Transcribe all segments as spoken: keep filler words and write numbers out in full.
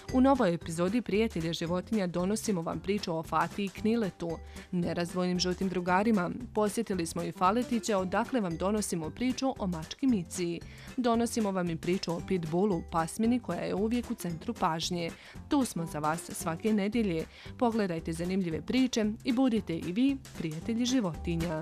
U novoj epizodi Prijatelja životinja donosimo vam priču o Fati i Kniletu, nerazdvojnim žutim drugarima. Posjetili smo i Faletića, odakle vam donosimo priču o mački Miciji. Donosimo vam i priču o Pitbullu, pasmini koja je uvijek u centru pažnje. Tu smo za vas svake nedjelje. Pogledajte zanimljive priče i budite i vi prijatelji životinja.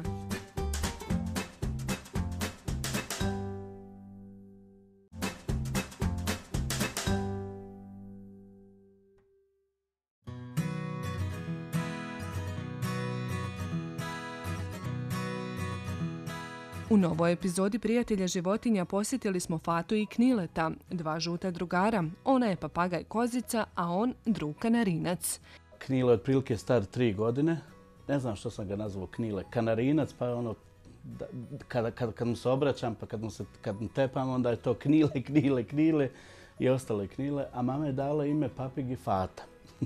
U novoj epizodi Prijatelja životinja posjetili smo Fatu i Knileta, dva žuta drugara. Ona je papagaj kozica, a on drug kanarinac. Knile je otprilike star tri godine. Ne znam što sam ga nazvao Knile. Kanarinac, pa ono, da, kada, kada, kad mu se obraćam, pa kad mu, se, kad mu tepam, onda je to Knile, Knile, Knile i ostale Knile. A mama je dala ime papigi Fata.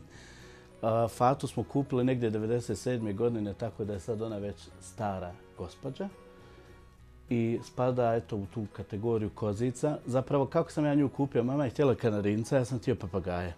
Fatu smo kupili negdje devedeset sedme godine, tako da je sad ona već stara gospođa. I spada eto, u tu kategoriju kozica. Zapravo, kako sam ja nju kupio? Mama je htjela kanarinca, ja sam htio papagaja.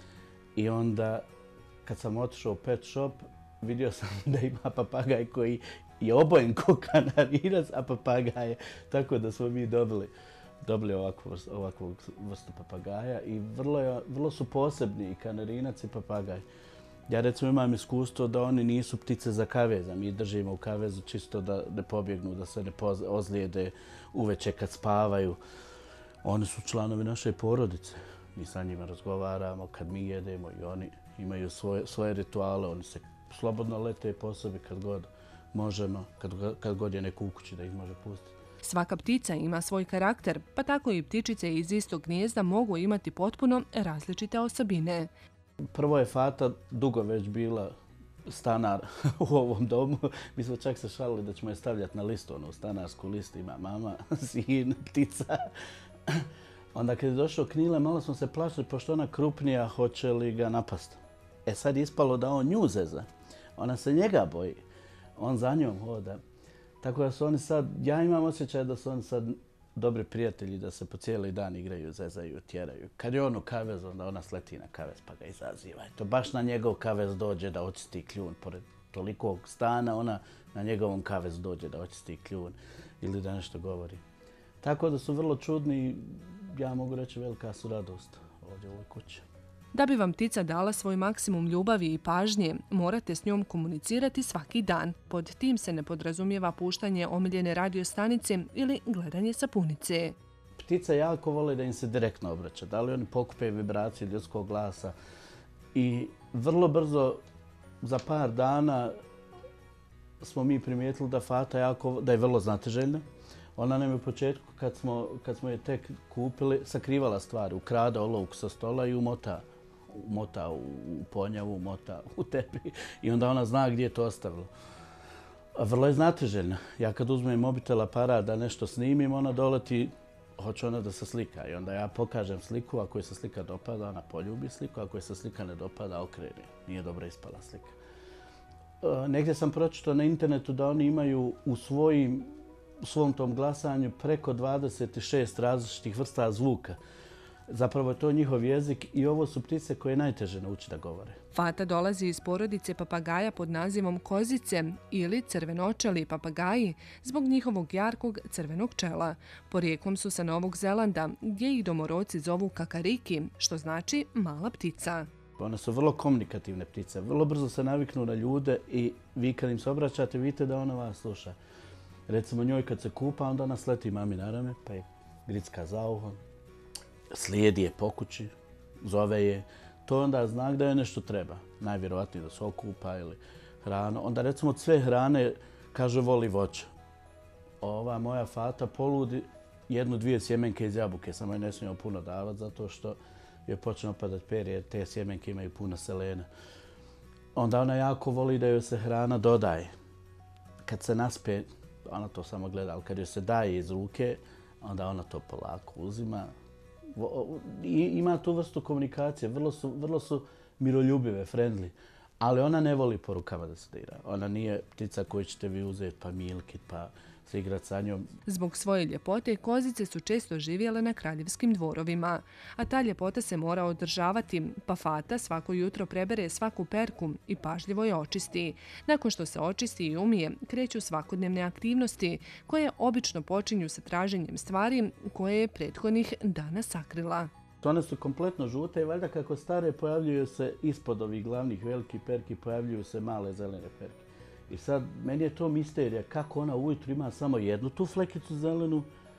I onda, kad sam otišao u pet shop, vidio sam da ima papagaj koji je obojen ko kanarinac, a papagaje. Tako da smo mi dobili, dobili ovakvu, ovakvu vrstu papagaja. I vrlo, je, vrlo su posebni i kanarinac i papagaj. Ja recimo imam iskustvo da oni nisu ptice za kaveza. Mi držimo u kavezu čisto da ne pobjegnu, da se ne ozlijede uveče kad spavaju. Oni su članovi naše porodice. Mi sa njima razgovaramo kad mi jedemo i oni imaju svoje, svoje rituale. Oni se slobodno lete po sebi kad god možemo, kad, kad god je neko u kući da ih može pustiti. Svaka ptica ima svoj karakter, pa tako i ptičice iz istog gnijezda mogu imati potpuno različite osobine. Prvo je Fata dugo već bila stanar u ovom domu. Mi smo čak se šalili da ćemo je stavljati na listu, ono, stanarsku listu. Ima mama, sin, ptica. Onda kad je došao Knile, malo smo se plašili, pošto ona krupnija, hoće li ga napast. E sad je ispalo da on nju zeza. Ona se njega boji. On za njom hoda. Tako da su oni sad, ja imam osjećaj da su oni sad dobri prijatelji, da se po cijeli dan igraju, zezaju, tjeraju. Kad je on u kavezu, onda ona sleti na kavez pa ga izaziva. To baš na njegov kavez dođe da očisti kljun. Pored tolikog stana, ona na njegovom kavezu dođe da očisti kljun ili da nešto govori. Tako da su vrlo čudni i ja mogu reći velika su radost ovdje u ovoj kući. Da bi vam ptica dala svoj maksimum ljubavi i pažnje, morate s njom komunicirati svaki dan. Pod tim se ne podrazumijeva puštanje omiljene radiostanice ili gledanje sapunice. Ptice jako vole da im se direktno obraća. Da li oni pokupe vibracije ljudskog glasa. I vrlo brzo, za par dana, smo mi primijetili da Fata jako, da je vrlo znatiželjna. Ona nam je u početku, kad smo, kad smo je tek kupili, sakrivala stvari. Ukrade olovku sa stola i umota. Umota u ponjavu, umota u tepi i onda ona zna gdje je to ostavilo. Vrlo je znatiželjna. Ja kad uzmem mobitel aparat da nešto snimim, ona doleti, hoće ona da se slika. I onda ja pokažem sliku, ako je se slika dopada, ona poljubi sliku, ako je se slika ne dopada, okrene. Nije dobra ispala slika. Negdje sam pročitao na internetu da oni imaju u svojim, u svom tom glasanju preko dvadeset šest različitih vrsta zvuka. Zapravo je to njihov jezik i ovo su ptice koje je najteže naučiti da govore. Fata dolazi iz porodice papagaja pod nazivom kozice ili crvenočeli papagaji zbog njihovog jarkog crvenog čela. Porijeklom su sa Novog Zelanda, gdje ih domoroci zovu kakariki, što znači mala ptica. One su vrlo komunikativne ptice, vrlo brzo se naviknu na ljude i vi kad im se obraćate vidite da ona vas sluša. Recimo njoj kad se kupa, onda ona sleti mami na rame, pa je gricka za uhom. Slijedi je po kući, zove je. To onda znak da joj nešto treba. Najvjerojatnije da se okupa ili hranu. Onda recimo od sve hrane kaže voli voće. Ova moja Fata poludi jednu, dvije sjemenke iz jabuke. Samo je ne smijemo puno davati zato što joj počne opadati perje jer te sjemenke imaju puno selena. Onda ona jako voli da joj se hrana dodaje. Kad se naspe, ona to samo gleda, ali kad joj se daje iz ruke, onda ona to polako uzima. I ima tu vrstu komunikacije, vrlo su, vrlo su miroljubive, friendly, ali ona ne voli po rukama da se dira. Ona nije ptica koju ćete vi uzeti pa milkit, pa se igrati sa njom. Zbog svoje ljepote, kozice su često živjele na kraljevskim dvorovima, a ta ljepota se mora održavati, pa Fata svako jutro prebere svaku perku i pažljivo je očisti. Nakon što se očisti i umije, kreću svakodnevne aktivnosti, koje obično počinju sa traženjem stvari koje je prethodnih dana sakrila. One su kompletno žute i valjda kako stare pojavljuju se ispod ovih glavnih velikih perki, pojavljuju se male zelene perke. I sad, meni je to misterija kako ona ujutru ima samo jednu tu flekicu zelenu,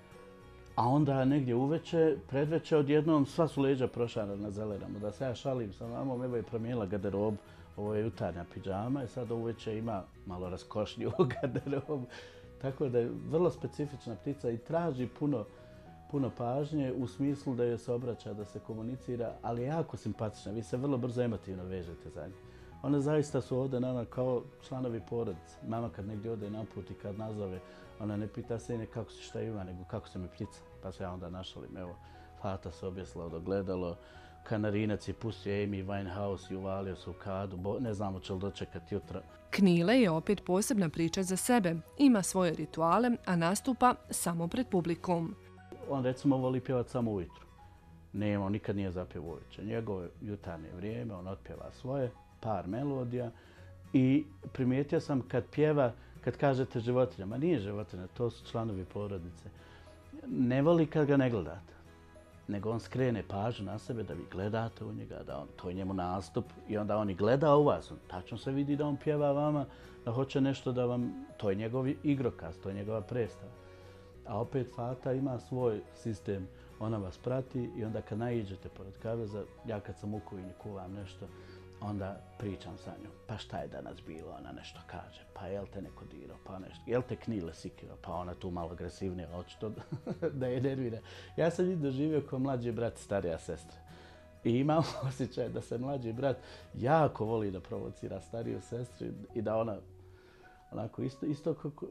a onda negdje uveče, predveče odjednom sva su leđa prošarana zelenama. Da se ja šalim sa mamom, evo je promijenila garderobu, ovo je jutarnja pidžama i sad uveče ima malo raskošniju garderobu. Tako da je vrlo specifična ptica i traži puno puno pažnje u smislu da joj se obraća, da se komunicira, ali je jako simpatična. Vi se vrlo brzo emotivno vežete za nje. One zaista su ovdje nama kao članovi porodice. Mama kad negdje ode na put i kad nazove, ona ne pita se ne kako si šta ima, nego kako se mi ptica. Pa se ja onda našalim. Evo, Fata se objesla od ogledalo, Kanarinac je pustio Amy Winehouse i uvalio se u kadu. Bo, ne znamo će li dočekati jutra. Knile je opet posebna priča za sebe. Ima svoje rituale, a nastupa samo pred publikom. On recimo voli pjevati samo ujutru. Nema, on nikad nije zapjevao uveče. Njegovo jutarnje vrijeme, on otpjeva svoje, par melodija i primijetio sam kad pjeva, kad kažete životinja, ma nije životinja, to su članovi porodice. Ne voli kad ga ne gledate, nego on skrene pažnju na sebe da vi gledate u njega, da on, to je njemu nastup i onda on i gleda u vas. On tačno se vidi da on pjeva vama, da hoće nešto da vam, to je njegov igrokaz, to je njegova predstava. A opet Fata ima svoj sistem, ona vas prati i onda kad naiđete pored kaveza, ja kad sam u kuhinji kuvam nešto, onda pričam sa njom. Pa šta je danas bilo, ona nešto kaže, pa jel te neko dirao, pa nešto, jel te Knile sikirao, pa ona tu malo agresivnija, očito da je nervira. Ja sam njih doživio kao mlađi brat, starija sestra. I imam osjećaj da se mlađi brat jako voli da provocira stariju sestru i da ona onako isto, isto kako,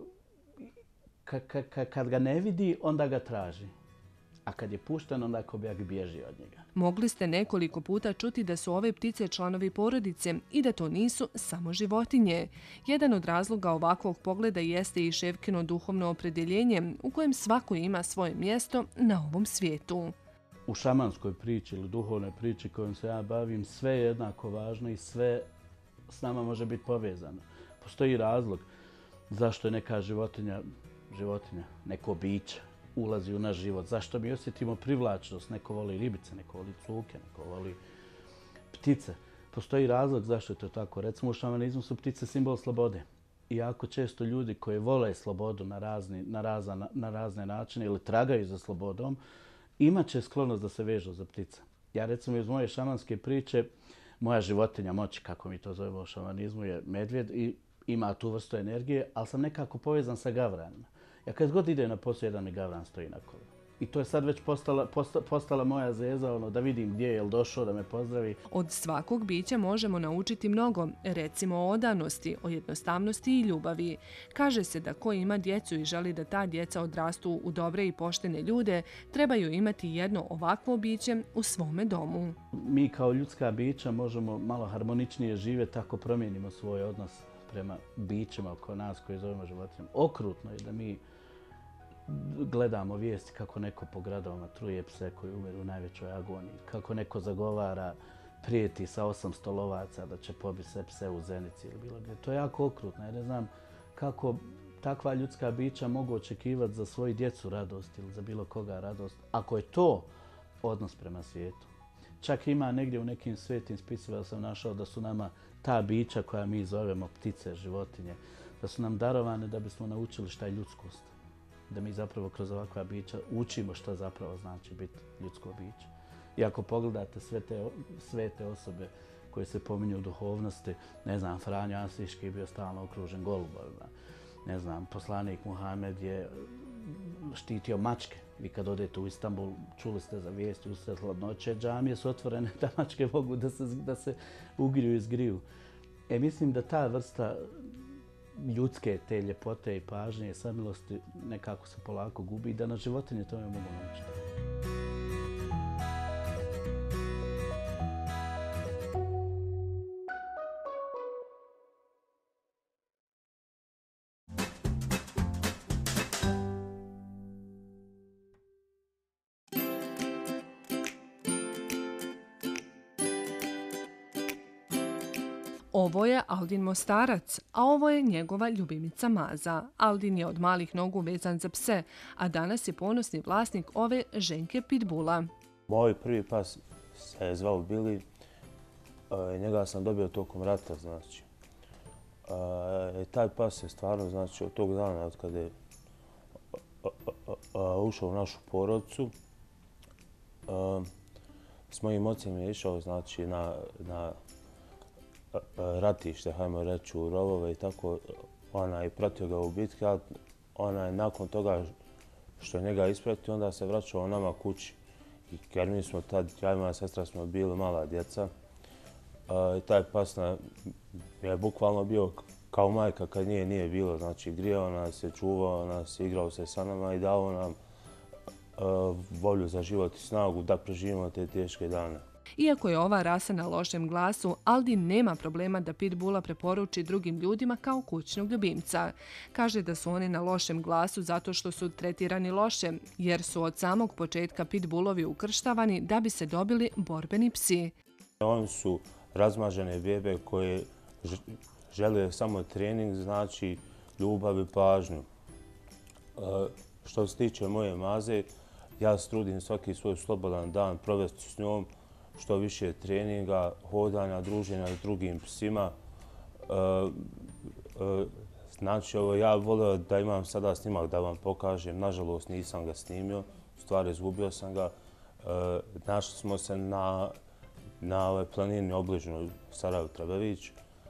Ka, ka, kad ga ne vidi, onda ga traži. A kad je pušten, onda ko bi bježi od njega. Mogli ste nekoliko puta čuti da su ove ptice članovi porodice i da to nisu samo životinje. Jedan od razloga ovakvog pogleda jeste i Ševkino duhovno opredjeljenje u kojem svako ima svoje mjesto na ovom svijetu. U šamanskoj priči ili duhovnoj priči kojom se ja bavim, sve je jednako važno i sve s nama može biti povezano. Postoji razlog zašto je neka životinja životinja, neko biće ulazi u naš život. Zašto mi osjetimo privlačnost? Neko voli ribice, neko voli cuke, neko voli ptice. Postoji razlog zašto je to tako. Recimo u šamanizmu su ptice simbol slobode. I jako često ljudi koji vole slobodu na, razni, na, razna, na razne načine ili tragaju za slobodom, imat će sklonost da se vežu za ptice. Ja recimo iz moje šamanske priče, moja životinja moći, kako mi to zovemo u šamanizmu, je medvjed i ima tu vrstu energije, ali sam nekako povezan sa gavranima. Ja kad god idem na posao, jedan mi gavran stoji na kolima. I to je sad već postala, posta, postala moja zeza, ono, da vidim gdje je, jel došao, da me pozdravi. Od svakog bića možemo naučiti mnogo, recimo o odanosti, o jednostavnosti i ljubavi. Kaže se da ko ima djecu i želi da ta djeca odrastu u dobre i poštene ljude, trebaju imati jedno ovakvo biće u svome domu. Mi kao ljudska bića možemo malo harmoničnije živjeti ako promijenimo svoj odnos prema bićima oko nas koji zovemo životinjama. Okrutno je da mi gledamo vijesti kako neko po gradovima truje pse koji umiru u najvećoj agoniji, kako neko zagovara, prijeti sa osamsto lovaca da će pobiti sve pse u Zenici ili bilo gdje. To je jako okrutno. Ja ne znam kako takva ljudska bića mogu očekivati za svoju djecu radost ili za bilo koga radost, ako je to odnos prema svijetu. Čak ima negdje u nekim svetim spisima da sam našao da su nama ta bića koja mi zovemo ptice, životinje, da su nam darovane da bismo naučili šta je ljudskost. Da mi zapravo kroz ovakva bića učimo šta zapravo znači biti ljudsko biće. I ako pogledate sve te, sve te osobe koje se pominju u duhovnosti, ne znam, Franjo Asiški je bio stalno okružen golubovima. Ne znam, poslanik Muhamed je štitio mačke. Vi kad odete u Istanbul, čuli ste za vijesti usred hladnoće, džamije su otvorene da mačke mogu da se, da se ugriju i zgriju. E, mislim da ta vrsta ljudske te ljepote i pažnje i samilosti nekako se polako gubi i da na životinje tome mogu naučiti. Ovo je Aldin Mostarac, a ovo je njegova ljubimica Maza. Aldin je od malih nogu vezan za pse, a danas je ponosni vlasnik ove ženke pitbula. Moj prvi pas se je zvao Billy. E, njega sam dobio tokom rata, znači. E, taj pas je stvarno, znači, od tog dana od kada je a, a, a, ušao u našu porodicu, a, s mojim ocem je išao, znači, na, na ratište, hajmo reći, u rovove i tako, ona je pratio ga u bitke, a ona je nakon toga što je njega ispratio, onda se vraćao nama kući. Jer mi smo tad, ja i moja sestra smo bili mala djeca. I taj pas je bukvalno bio kao majka kad nije nije bilo. Znači, grijao nas je, čuvao nas, igrao se sa nama i dao nam volju za život i snagu da preživimo te teške dane. Iako je ova rasa na lošem glasu, Aldin nema problema da pitbula preporuči drugim ljudima kao kućnog ljubimca. Kaže da su oni na lošem glasu zato što su tretirani loše, jer su od samog početka pitbulovi ukrštavani da bi se dobili borbeni psi. Oni su razmažene bebe koje žele samo trening, znači ljubav i pažnju. Što se tiče moje Maze, ja se trudim svaki svoj slobodan dan provesti s njom, što više treninga, hodanja, druženja s drugim psima. E, e, znači, ovo, ja volio da imam sada snimak da vam pokažem. Nažalost, nisam ga snimio. U stvari, izgubio sam ga. E, našli smo se na, na ovoj planini obližnjoj Sarajevo-Trebević, e,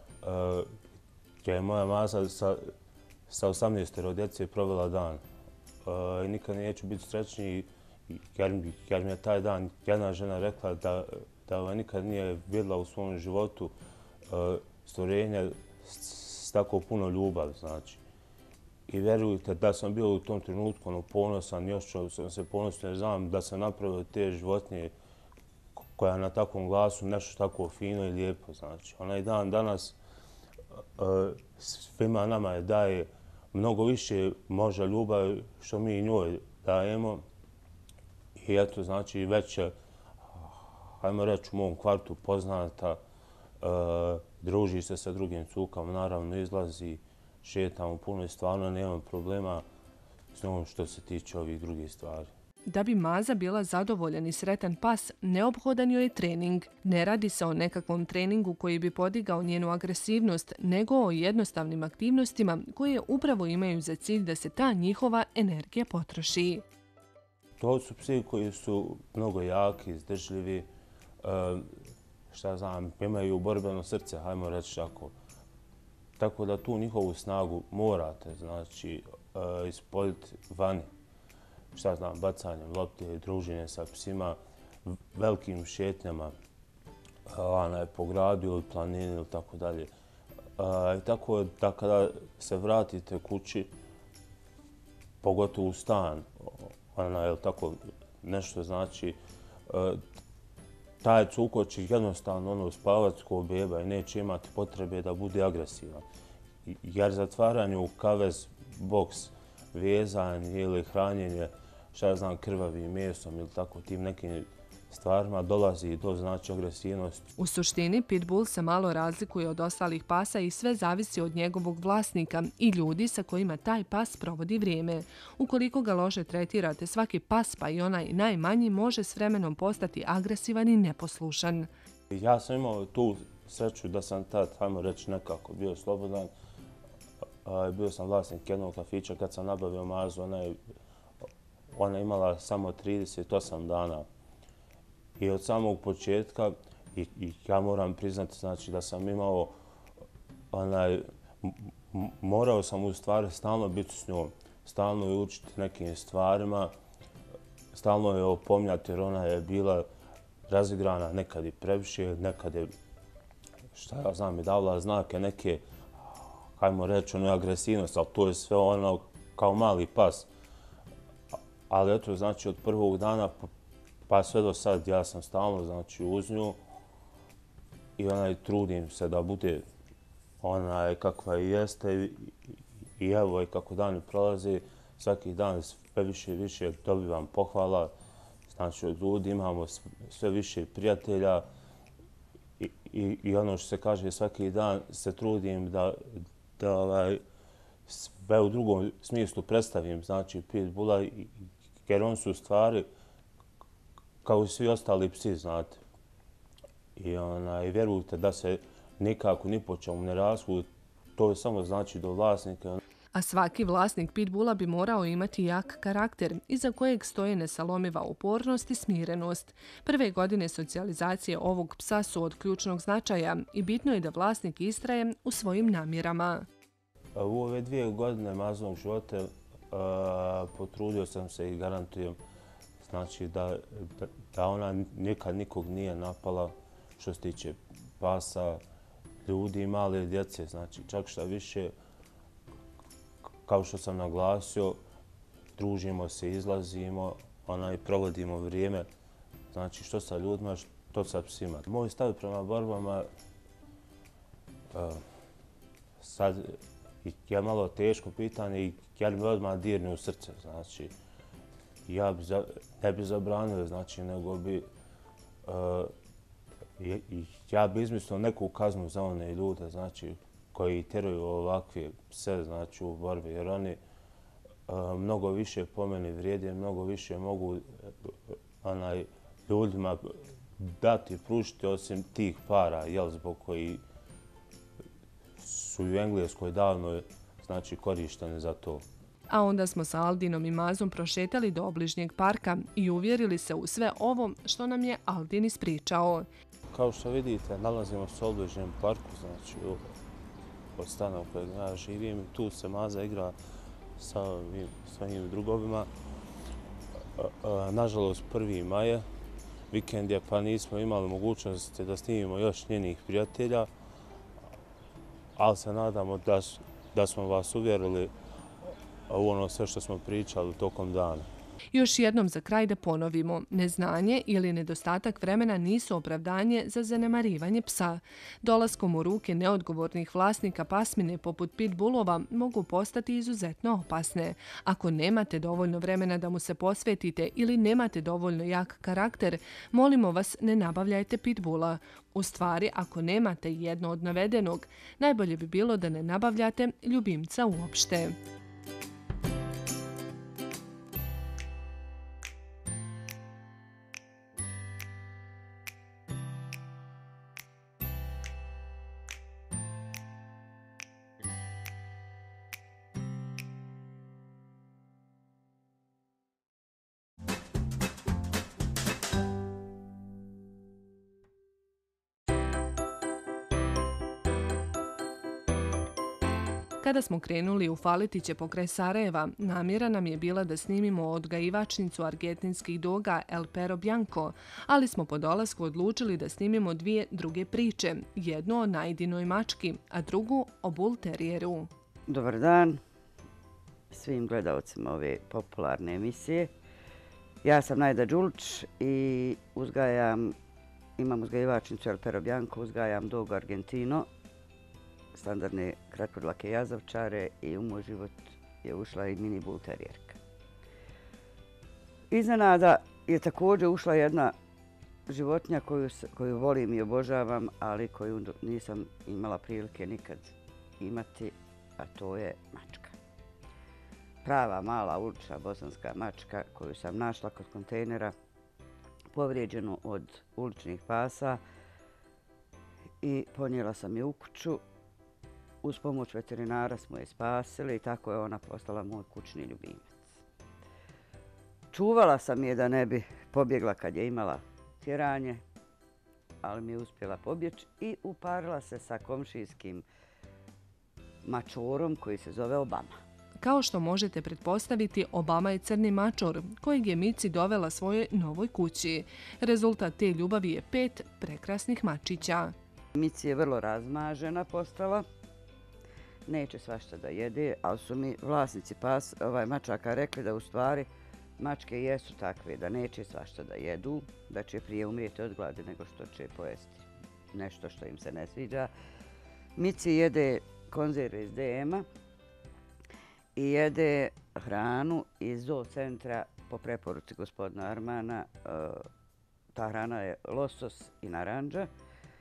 gdje je moja Maza sa, sa osamnaestoro djece provela dan. E, nikad neću biti srećniji, Jer, jer mi je taj dan jedna žena rekla da, da nikad nije vidjela u svom životu uh, stvorenje s, s tako puno ljubavi, znači. I vjerujte da sam bio u tom trenutku ono, ponosan, još ću sam se ponosno jer znam da sam napravio te životinje koja na takvom glasu nešto tako fino i lijepo, znači. Onaj dan danas uh, svima nama je daje mnogo više možda ljubavi što mi njoj dajemo. I eto, znači, već je, hajmo reći, u mom kvartu poznata, e, druži se sa drugim cukama, naravno izlazi, šetamo puno i stvarno nemam problema s njom što se tiče ovih drugih stvari. Da bi Maza bila zadovoljan i sretan pas, neophodan joj je trening. Ne radi se o nekakvom treningu koji bi podigao njenu agresivnost, nego o jednostavnim aktivnostima koje upravo imaju za cilj da se ta njihova energija potroši. To su psi koji su mnogo jaki, izdržljivi, šta znam, imaju borbeno srce, hajmo reći tako. Tako da tu njihovu snagu morate, znači, ispoljiti vani. Šta znam, bacanjem lopte, druženje sa psima, velikim šetnjama, onaj, po gradu ili planini ili tako dalje. Tako da kada se vratite kući, pogotovo u stan, ona je tako nešto, znači, taj cuko će jednostavno ono spavati ko beba i neće imati potrebe da bude agresivan. Jer zatvaranje u kavez, boks, vezanje ili hranjenje, šta ja znam, krvavim mesom ili tako tim nekim stvarima dolazi do znači agresivnosti. U suštini, pitbull se malo razlikuje od ostalih pasa i sve zavisi od njegovog vlasnika i ljudi sa kojima taj pas provodi vrijeme. Ukoliko ga loše tretirate, svaki pas, pa i onaj najmanji, može s vremenom postati agresivan i neposlušan. Ja sam imao tu sreću da sam tad, hajmo reći, nekako bio slobodan. Bio sam vlasnik jednog kafića kad sam nabavio Mazu. Ona je, ona je imala samo trideset osam dana. I od samog početka, i, i ja moram priznati, znači, da sam imao, onaj, morao sam u stvari stalno biti s njom, stalno je učiti nekim stvarima, stalno je opominjati jer ona je bila razigrana, nekad i previše, nekad je, šta ja znam, i davala znake neke, hajmo reći, ono je agresivnost, ali to je sve ono kao mali pas. Ali eto, znači, od prvog dana pa sve do sad ja sam stalno, znači, uz nju i onaj trudim se da bude ona kakva i jeste i, i evo i kako dani prolaze, svaki dan sve više i više dobivam pohvala, znači od ljudi imamo sve više prijatelja i, i, i ono što se kaže svaki dan se trudim da, da ovaj, sve u drugom smislu predstavim, znači pitbulla, jer on su stvari kao i svi ostali psi, znate. I onaj, vjerujte da se nikako ni po čemu ne razlikuju, to je samo znači do vlasnika. A svaki vlasnik pitbulla bi morao imati jak karakter, iza kojeg stoje nesalomiva upornost i smirenost. Prve godine socijalizacije ovog psa su od ključnog značaja i bitno je da vlasnik istraje u svojim namjerama. U ove dvije godine maznog života uh, potrudio sam se i garantujem znači da, da, da ona nikad nikog nije napala što se tiče pasa, ljudi i male djece. Znači čak šta više, kao što sam naglasio, družimo se, izlazimo, onaj, provodimo vrijeme, znači što sa ljudima, što sa psima. Moj stav prema borbama uh, sad je malo teško pitanje i ja mi odmah dirne u srce. Znači, ja bi za, ne bi zabranio, znači, nego bi uh, ja bi izmislio neku kaznu za one ljude, znači, koji teraju ovakve pse, znači, u borbi, jer oni uh, mnogo više po meni vrijede, mnogo više mogu uh, onaj, ljudima dati, pružiti osim tih para, jel, zbog koji su u Engleskoj davno znači, korištene za to. A onda smo sa Aldinom i Mazom prošetali do obližnjeg parka i uvjerili se u sve ovo što nam je Aldin ispričao. Kao što vidite, nalazimo se u obližnjem parku, znači od stana u kojem ja živim. Tu se Maza igra sa ovim svojim drugovima. Nažalost, prvi maja, vikend je, pa nismo imali mogućnosti da snimimo još njenih prijatelja, ali se nadamo da, da smo vas uvjerili u ono sve što smo pričali tokom dana. Još jednom za kraj da ponovimo, neznanje ili nedostatak vremena nisu opravdanje za zanemarivanje psa. Dolaskom u ruke neodgovornih vlasnika pasmine poput pitbullova mogu postati izuzetno opasne. Ako nemate dovoljno vremena da mu se posvetite ili nemate dovoljno jak karakter, molimo vas ne nabavljajte pitbulla. U stvari, ako nemate jedno od navedenog, najbolje bi bilo da ne nabavljate ljubimca uopšte. Kada smo krenuli u Faletiće pokraj Sarajeva, namjera nam je bila da snimimo odgajivačnicu argentinskih doga El Perro Bianco, ali smo po dolasku odlučili da snimimo dvije druge priče, jednu o Najdinoj mački, a drugu o Bull Terrieru. Dobar dan svim gledalcima ove popularne emisije. Ja sam Najda Đulić i uzgajam, imam uzgajivačnicu El Perro Bianco, uzgajam dog Argentino, standardne kratkodlake jazavčare i u moj život je ušla i mini Bull Terrierka. Iznenada je također ušla jedna životinja koju, koju volim i obožavam, ali koju nisam imala prilike nikad imati, a to je mačka. Prava mala ulična bosanska mačka koju sam našla kod kontejnera, povrijeđenu od uličnih pasa i ponijela sam je u kuću. Uz pomoć veterinara smo je spasili i tako je ona postala moj kućni ljubimac. Čuvala sam je da ne bi pobjegla kad je imala tjeranje, ali mi je uspjela pobjeći i uparila se sa komšijskim mačorom koji se zove Obama. Kao što možete pretpostaviti, Obama je crni mačor kojeg je Mici dovela svojoj novoj kući. Rezultat te ljubavi je pet prekrasnih mačića. Mici je vrlo razmažena postala. Neće svašta da jede, ali su mi vlasnici pas, ovaj, mačaka rekli da u stvari mačke jesu takve, da neće svašta da jedu, da će prije umrijeti od gladi nego što će pojesti nešto što im se ne sviđa. Mici jede konzerve iz D M-a i jede hranu iz zoocentra po preporuci gospodina Armana. Ta hrana je losos i naranđa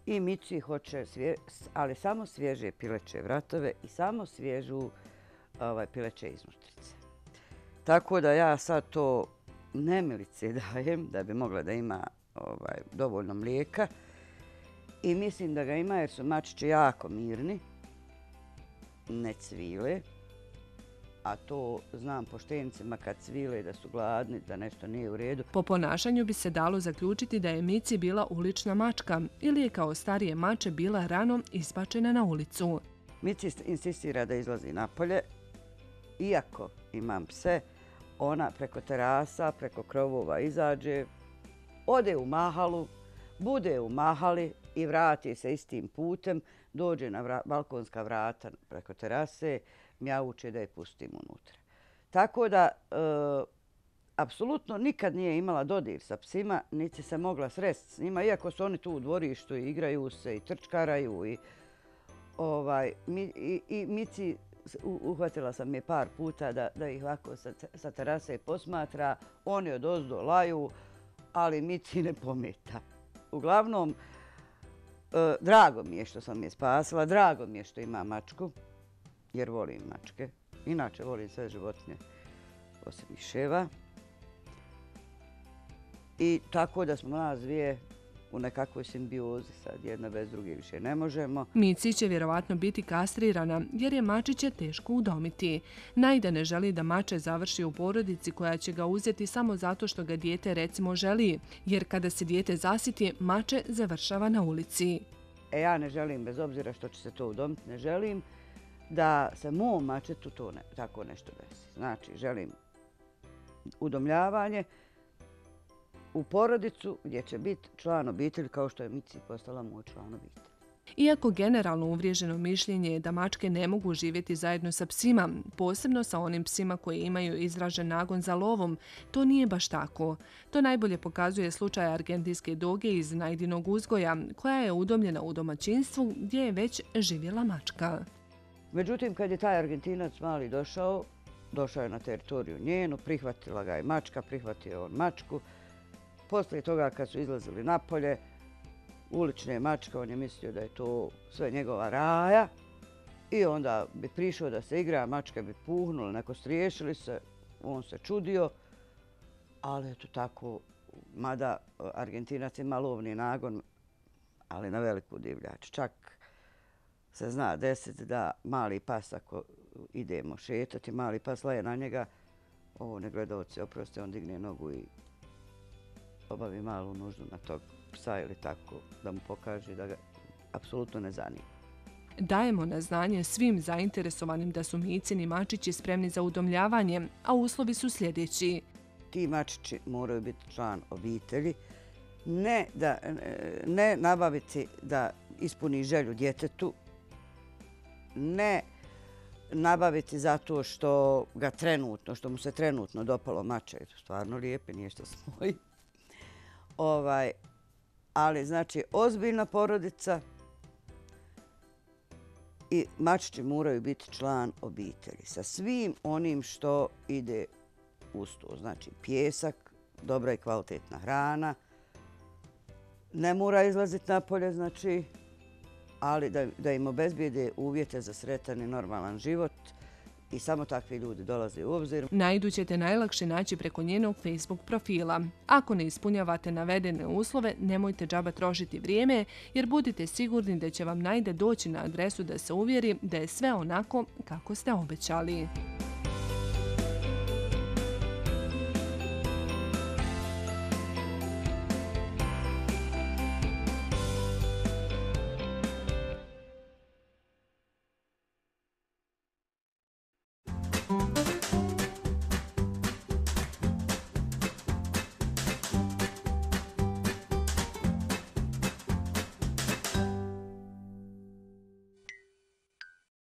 I Mici hoće, svje, ali samo svježe pileće vratove i samo svježu ovaj, pileće iznutrice. Tako da ja sad to nemilici dajem da bi mogla da ima ovaj, dovoljno mlijeka. I mislim da ga ima jer su mačići jako mirni, ne cvile. A to znam po štencima kad cvile da su gladni, da nešto nije u redu. Po ponašanju bi se dalo zaključiti da je Mici bila ulična mačka ili je kao starije mače bila rano izbačena na ulicu. Mici insistira da izlazi napolje, iako imam pse, ona preko terasa, preko krovova izađe, ode u mahalu, bude u mahali i vrati se istim putem, dođe na vra- balkonska vrata preko terase, mjauče da je pustim unutra. Tako da, e, apsolutno nikad nije imala dodir sa psima, niti se mogla sresti s njima, iako su oni tu u dvorištu i igraju se i trčkaraju i, ovaj, mi, i, i Mici uhvatila sam je par puta da, da ih ovako sa, sa terase posmatra, oni odozdo laju, ali Mici ne pometa. Uglavnom, e, drago mi je što sam je spasila, drago mi je što ima mačku, jer volim mačke. Inače volim sve životinje, osim miševa. I tako da smo nas dvije u nekakvoj simbiozi sad, jedna bez druge više ne možemo. Mici će vjerovatno biti kastrirana jer je mačiće teško udomiti. Najda ne želi da mače završi u porodici koja će ga uzeti samo zato što ga dijete recimo želi, jer kada se dijete zasiti, mače završava na ulici. E ja ne želim, bez obzira što će se to udomiti, ne želim da se mom mačetu to ne, tako nešto desi. Znači, želim udomljavanje u porodicu gdje će biti član obitelji kao što je Mici postala moj član obitelji. Iako generalno uvriježeno mišljenje je da mačke ne mogu živjeti zajedno sa psima, posebno sa onim psima koji imaju izražen nagon za lovom, to nije baš tako. To najbolje pokazuje slučaj argentinske doge iz Najdinog uzgoja, koja je udomljena u domaćinstvu gdje je već živjela mačka. Međutim, kad je taj Argentinac mali došao, došao je na teritoriju njenu, prihvatila ga je mačka, prihvatio on mačku. Poslije toga kad su izlazili napolje, ulične mačke, on je mislio da je to sve njegova raja i onda bi prišao da se igra, mačke bi puhnule, neko striješili se, on se čudio, ali eto tako, mada Argentinac ima lovni nagon, ali na veliku divljač. Čak se zna desiti da mali pas, ako idemo šetati, mali pas laje na njega, ovo ne gledalci, oprosti, on digne nogu i obavi malu nuždu na tog psa ili tako, da mu pokaže da ga apsolutno ne zanima. Dajemo na znanje svim zainteresovanim da su Micini mačići spremni za udomljavanje, a uslovi su sljedeći. Ti mačići moraju biti član obitelji, ne, da, ne nabaviti da ispuni želju djetetu, ne nabaviti zato što ga trenutno, što mu se trenutno dopalo mače, je to stvarno lijepe, nije što svoji. Ovaj, ali znači ozbiljna porodica i mačići moraju biti član obitelji sa svim onim što ide uz to. Znači pijesak, dobra i kvalitetna hrana, ne mora izlaziti napolje, znači, ali da, da im obezbijede uvjete za sretan i normalan život. I samo takvi ljudi dolaze u obzir. Najdu ćete najlakše naći preko njenog Facebook profila. Ako ne ispunjavate navedene uslove, nemojte džaba trošiti vrijeme, jer budite sigurni da će vam Najda doći na adresu da se uvjeri da je sve onako kako ste obećali.